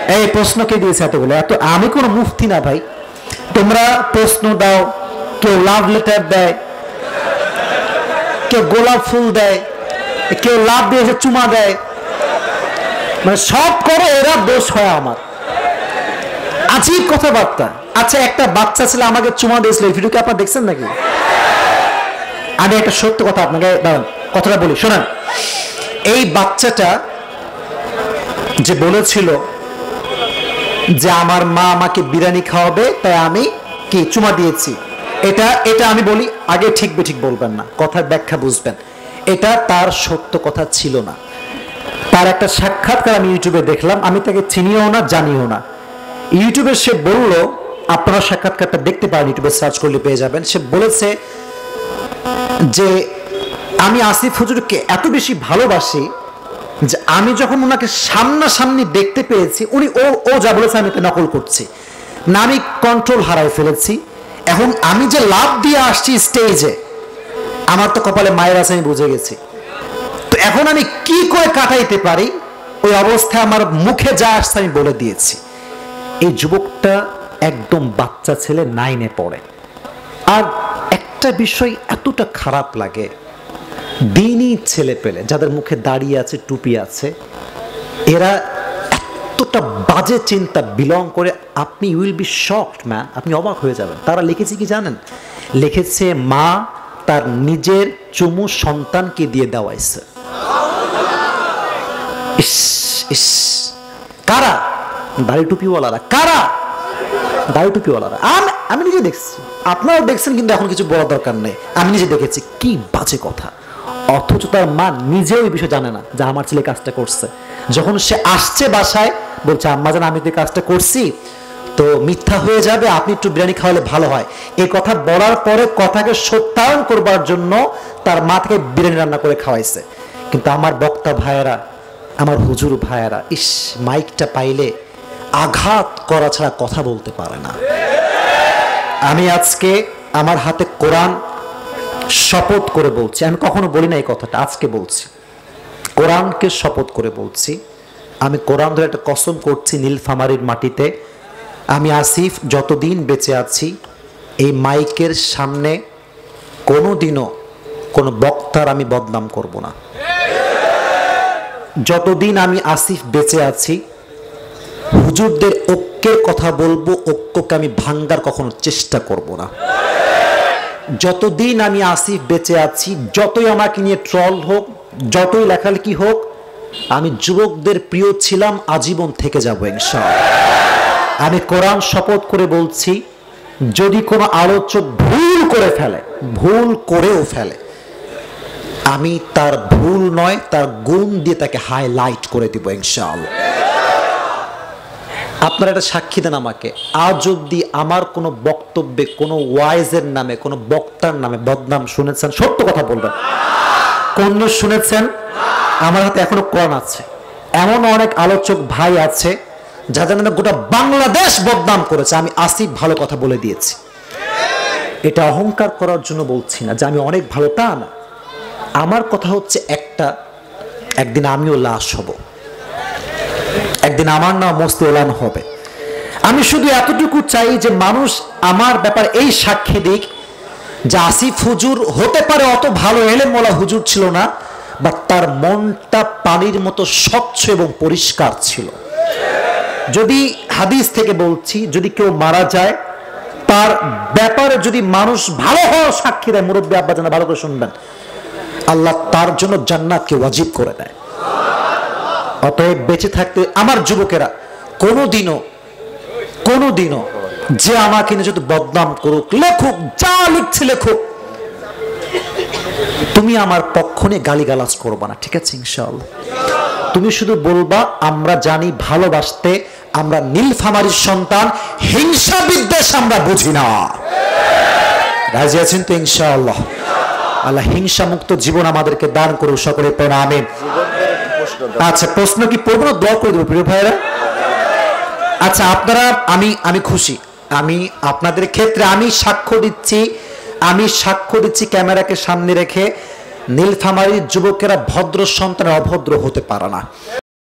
এই প্রশ্ন কে দিয়েছে এতগুলো? এত আমি কোনো মুফতি না ভাই। তোমরা প্রশ্ন দাও, কেউ লাভ লেটার দেয়, কেউ গোলাপ ফুল দেয়, কেউ লাভ দিয়ে চুমা দেয়, মানে সব করো, এরা দোষ হয় আমার। আজীব কথাবার্তা। আচ্ছা, একটা বাচ্চা ছেলে আমাকে চুমা দিয়েছিল, এই ভিডিওকে আপনারা দেখছেন নাকি? আমি একটা সত্য কথা আপনাকে কথাটা বলি, শোনেন। এই বাচ্চাটা যে বলেছিল যে আমার মা আমাকে বিরিয়ানি খাওয়াবে, তাই আমি কি চুমা দিয়েছি, এটা আমি বলি, আগে ঠিক বেঠিক বলবেন না, কথার ব্যাখ্যা বুঝবেন। এটা তার সত্য কথা ছিল না। তার একটা সাক্ষাৎকার আমি ইউটিউবে দেখলাম, আমি তাকে চিনিও না জানিও না। ইউটিউবে সে বলল, আপনারা সাক্ষাৎকারটা দেখতে পারেন, ইউটিউবে সার্চ করলে পেয়ে যাবেন। সে বলেছে যে আমি আসিফ হুজুরকে এত বেশি ভালোবাসি যে আমি যখন ওনাকে সামনাসামনি দেখতে পেয়েছি, উনি ও যা বলেছে আমি এটা নকল করছি না, আমি কন্ট্রোল হারাই ফেলেছি। এখন আমি যে লাভ দিয়ে আসছি স্টেজে, আমার তো কপালে মায়ের আছে, আমি বুঝে গেছি। তো এখন আমি কি করে কাটাইতে পারি, ওই অবস্থায় আমার মুখে যা আসছে আমি বলে দিয়েছি। এই যুবকটা একদম বাচ্চা ছেলে, 9-এ পড়ে। আর একটা বিষয় এতটা খারাপ লাগে, দিনই ছেলে পেলে যাদের মুখে দাড়ি আছে, টুপি আছে, এরা এতটা বাজে চিন্তা বিলং করে, আপনি উইল বি শকড ম্যান, আপনি অবাক হয়ে যাবেন। তারা লিখেছে কি জানেন? লিখেছে মা তার নিজের চুমু সন্তানকে দিয়ে দেওয়াইছে। ইস ইস, কারা? দাড়ি টুপিওয়ালারা। কারা? দাড়ি টুপিওয়ালারা। আমি নিজে দেখছি, আপনারাও দেখছেন, কিন্তু এখন কিছু বলার দরকার নেই। আমি নিজে দেখেছি, কি বাজে কথা। অথচ তার মা নিজেও এই বিষয় জানে না যে আমার ছেলে কাজটা করছে। যখন সে আসছে বাসায়, বলছে আম্মা জান আমি তো কাজটা করছি, তো মিথ্যা হয়ে যাবে, আপনি একটু বিরিয়ানি খাওয়ালে ভালো হয়। এই কথা বলার পরে কথাকে সত্যায়ন করবার জন্য তার মা থেকে বিরিয়ানি রান্না করে খাওয়াইছে। কিন্তু আমার বক্তা ভাইয়েরা, আমার হুজুর ভাইয়েরা, ইস, মাইকটা পাইলে আঘাত করা ছাড়া কথা বলতে পারে না। আমি আজকে আমার হাতে কোরআন শপথ করে বলছি, আমি কখনো বলি না এই কথাটা, আজকে বলছি, কোরআনকে শপথ করে বলছি। আমি কোরআন ধরে একটা কসম করছি, নীলফামারীর মাটিতে আমি আসিফ যতদিন বেঁচে আছি, এই মাইকের সামনে কোনোদিনও কোনো বক্তার আমি বদনাম করব না। যতদিন আমি আসিফ বেঁচে আছি, হুজুরদের ঐক্যের কথা বলবো, ঐক্যকে আমি ভাঙ্গার কখনো চেষ্টা করব না। যতদিন আমি আসিফ বেঁচে আছি, যতই আমাকে নিয়ে ট্রল হোক, যতই লেখালেখি হোক, আমি যুবকদের প্রিয় ছিলাম, আজীবন থেকে যাব ইনশাআল্লাহ। আমি কোরআন শপথ করে বলছি, যদি কোনো আলোচক ভুল করে ফেলে, ভুল করেও ফেলে, আমি তার ভুল নয়, তার গুণ দিয়ে তাকে হাইলাইট করে দিব ইনশাআল্লাহ। আপনারা এটা সাক্ষী দেন আমাকে, আজ অব্দি আমার কোনো বক্তব্যে কোনো ওয়াইজের নামে, কোনো বক্তার নামে বদনাম শুনেছেন? সত্য কথা বলবেন, কোন শুনেছেন? আমার হাতে এখনো কোরআন আছে। এমন অনেক আলোচক ভাই আছে যাদের নামে গোটা বাংলাদেশ বদনাম করেছে, আমি আসিফ ভালো কথা বলে দিয়েছি। এটা অহংকার করার জন্য বলছি না যে আমি অনেক ভালো, তা না। আমার কথা হচ্ছে একটা, একদিন আমিও লাশ হব, একদিন আমার নাম মস্তি এলান হবে। আমি শুধু এতটুকু চাই যে মানুষ আমার ব্যাপারে এই সাক্ষী দিক যে আসিফ হুজুর হতে পারে অত ভালো এলেমওয়ালা হুজুর ছিল না, বাট তার মনটা পানির মতো স্বচ্ছ এবং পরিষ্কার ছিল। যদি হাদিস থেকে বলছি, যদি কেউ মারা যায়, তার ব্যাপারে যদি মানুষ ভালো হওয়ার সাক্ষী দেয়, মুরব্বী আব্বা জানা ভালো করে শুনবেন, আল্লাহ তার জন্য জান্নাতকে ওয়াজিব করে দেয়। অতএব বেঁচে থাকতে আমার যুবকেরা কোনোদিনও যে আমাকে নিয়ে যদি বদনাম করুক, লেখুক, যা লিখছে লেখুক, তুমি আমার পক্ষ নিয়ে গালিগালাজ করবা না, ঠিক আছে ইনশাআল্লাহ? তুমি শুধু বলবা আমরা জানি ভালোবাসতে, আমরা নীলফামারীর সন্তান, হিংসা বিদ্বেষ আমরা বুঝি না। রাজি আছেন তো ইনশাআল্লাহ? আল্লাহ হিংসা মুক্ত জীবন আমাদেরকে দান করুক, সকলে পড়া আমিন। আচ্ছা, প্রশ্ন কি পড়বো না দোয়া করে দেবো প্রিয় ভাইরা? আচ্ছা, আপনারা, আমি খুশি, আমি আপনাদের ক্ষেত্রে আমি সাক্ষ্য দিচ্ছি ক্যামেরাকে সামনে রেখে, নীলফামারীর যুবকেরা ভদ্র সন্তান অভদ্র হতে পারে না।